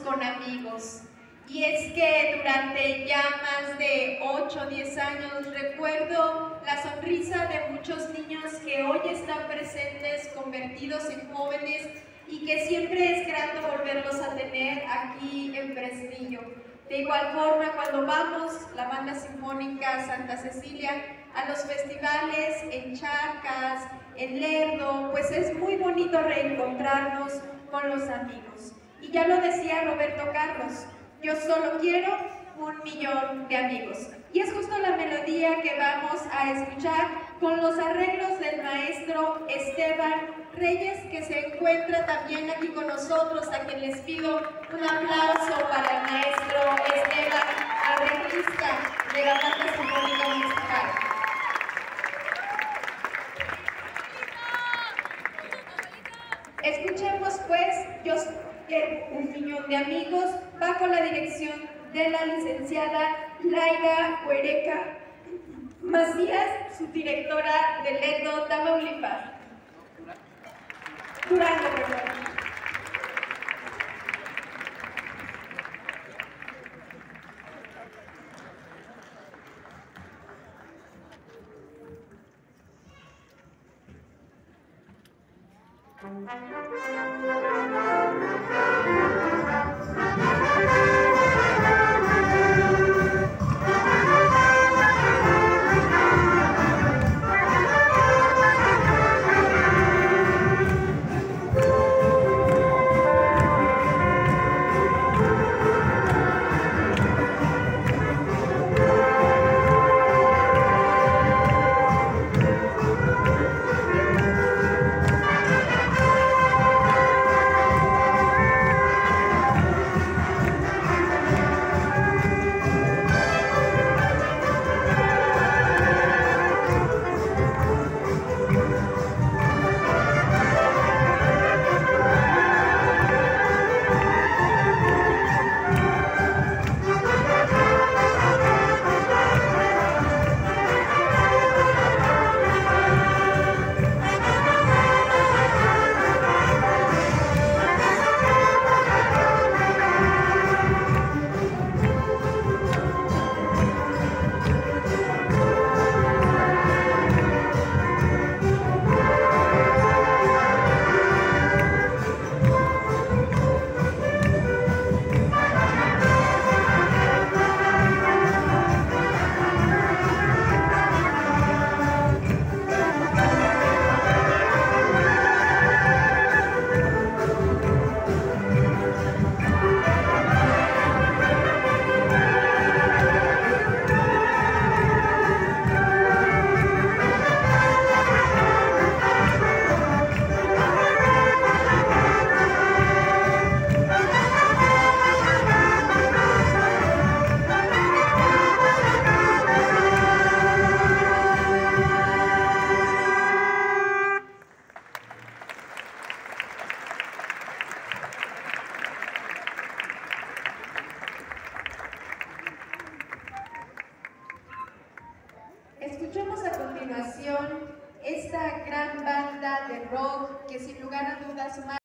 con amigos. Y es que durante ya más de 8 o 10 años recuerdo la sonrisa de muchos niños que hoy están presentes, convertidos en jóvenes, y que siempre es grato volverlos a tener aquí en Fresnillo. De igual forma, cuando vamos, la Banda Sinfónica Santa Cecilia, a los festivales en Charcas, en Lerdo, pues es muy bonito reencontrarnos con los amigos. Y ya lo decía Roberto Carlos, yo solo quiero 1.000.000 de amigos. Y es justo la melodía que vamos a escuchar con los arreglos del maestro Esteban Reyes, que se encuentra también aquí con nosotros, a quien les pido un aplauso para el maestro Esteban, arreglista de la Banda Sinfónica Municipal. Escuchemos pues Yo quiero 1.000.000 de amigos, bajo la dirección de la licenciada Laira Huereca Macías, subdirectora del Lerdo, Tamaulipas. Durango, perdón. Escuchemos a continuación esta gran banda de rock que sin lugar a dudas